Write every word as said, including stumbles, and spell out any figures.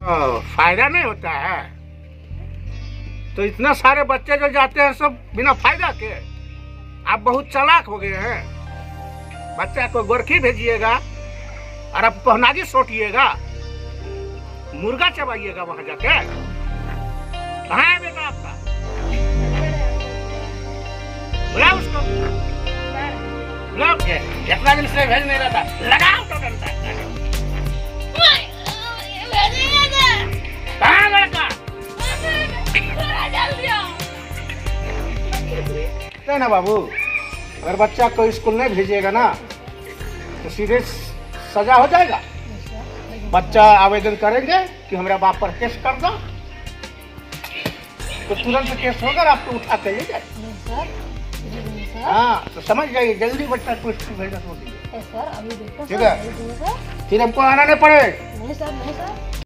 फायदा नहीं होता है तो इतना सारे बच्चे जो जाते हैं सब बिना फायदा के। आप बहुत चालाक हो गए हैं। बच्चा को गोरखी भेजिएगा और अब पहनागी सोटिएगा, मुर्गा चबाइएगा वहां जाके। कहाँ है बेटा आपका? बुलाओ उसको, बुलाओ। इतना दिन से भेज नहीं रहा था, लगाओ तो डंडा। कहाँ लड़का? ना बाबू, अगर बच्चा को स्कूल नहीं भेजिएगा ना तो सीधे सजा हो जाएगा। बच्चा आवेदन करेंगे कि हमारे बाप पर केस कर दो तो तुरंत केस होगा, आपको उठा के ले जाए। हाँ तो समझ जाइए, जल्दी बच्चा को स्कूल भेजना। ठीक है, फिर हमको आना नहीं पड़े।